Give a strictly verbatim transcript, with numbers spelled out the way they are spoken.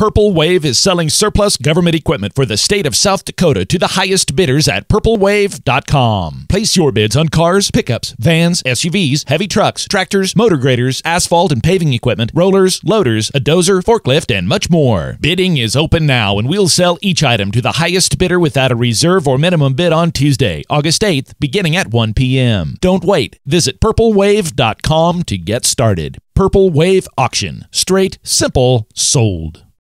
Purple Wave is selling surplus government equipment for the state of South Dakota to the highest bidders at purple wave dot com. Place your bids on cars, pickups, vans, S U Vs, heavy trucks, tractors, motor graders, asphalt and paving equipment, rollers, loaders, a dozer, forklift, and much more. Bidding is open now, and we'll sell each item to the highest bidder without a reserve or minimum bid on Tuesday, August eighth, beginning at one p m Don't wait. Visit purple wave dot com to get started. Purple Wave Auction. Straight, simple, sold.